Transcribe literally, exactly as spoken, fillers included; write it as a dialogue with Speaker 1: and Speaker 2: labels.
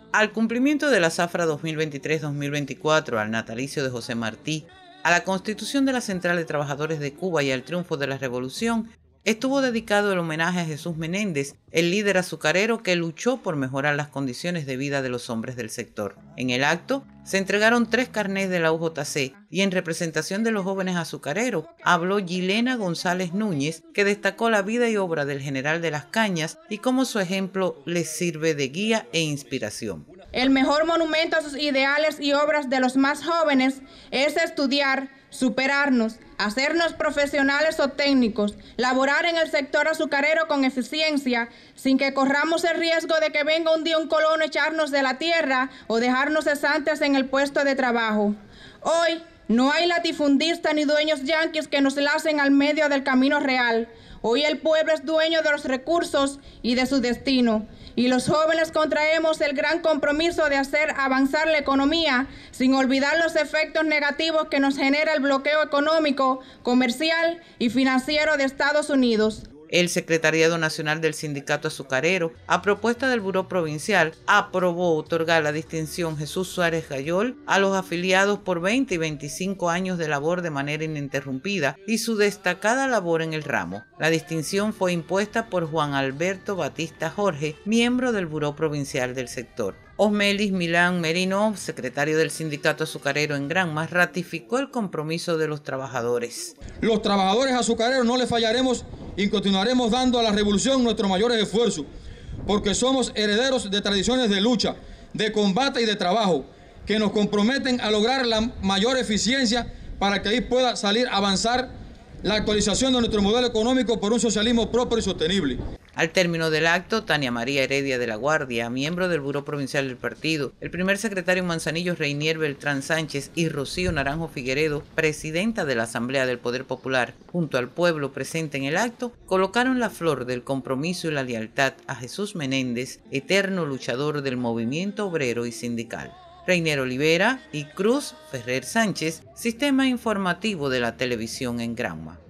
Speaker 1: Al cumplimiento de la zafra dos mil veintitrés dos mil veinticuatro, al natalicio de José Martí, a la constitución de la Central de Trabajadores de Cuba y al triunfo de la Revolución, estuvo dedicado el homenaje a Jesús Menéndez, el líder azucarero que luchó por mejorar las condiciones de vida de los hombres del sector. En el acto se entregaron tres carnés de la U J C y en representación de los jóvenes azucareros habló Yilena González Núñez, que destacó la vida y obra del general de las Cañas y cómo su ejemplo les sirve de guía e inspiración.
Speaker 2: El mejor monumento a sus ideales y obras de los más jóvenes es estudiar, superarnos, hacernos profesionales o técnicos, laborar en el sector azucarero con eficiencia, sin que corramos el riesgo de que venga un día un colono a echarnos de la tierra o dejarnos cesantes en el puesto de trabajo. Hoy no hay latifundistas ni dueños yanquis que nos lacen al medio del camino real. Hoy el pueblo es dueño de los recursos y de su destino. Y los jóvenes contraemos el gran compromiso de hacer avanzar la economía sin olvidar los efectos negativos que nos genera el bloqueo económico, comercial y financiero de Estados Unidos.
Speaker 1: El Secretariado Nacional del Sindicato Azucarero, a propuesta del Buró Provincial, aprobó otorgar la distinción Jesús Suárez Gayol a los afiliados por veinte y veinticinco años de labor de manera ininterrumpida y su destacada labor en el ramo. La distinción fue impuesta por Juan Alberto Batista Jorge, miembro del Buró Provincial del sector. Osmelis Milán Merino, secretario del Sindicato Azucarero en Granma, ratificó el compromiso de los trabajadores.
Speaker 3: Los trabajadores azucareros no les fallaremos y continuaremos dando a la revolución nuestros mayores esfuerzos, porque somos herederos de tradiciones de lucha, de combate y de trabajo, que nos comprometen a lograr la mayor eficiencia para que ahí pueda salir a avanzar la actualización de nuestro modelo económico por un socialismo próspero y sostenible.
Speaker 1: Al término del acto, Tania María Heredia de la Guardia, miembro del Buró Provincial del partido, el primer secretario en Manzanillo, Reinier Beltrán Sánchez, y Rocío Naranjo Figueredo, presidenta de la Asamblea del Poder Popular, junto al pueblo presente en el acto, colocaron la flor del compromiso y la lealtad a Jesús Menéndez, eterno luchador del movimiento obrero y sindical. Reinier Olivera y Cruz Ferrer Sánchez, Sistema Informativo de la Televisión en Granma.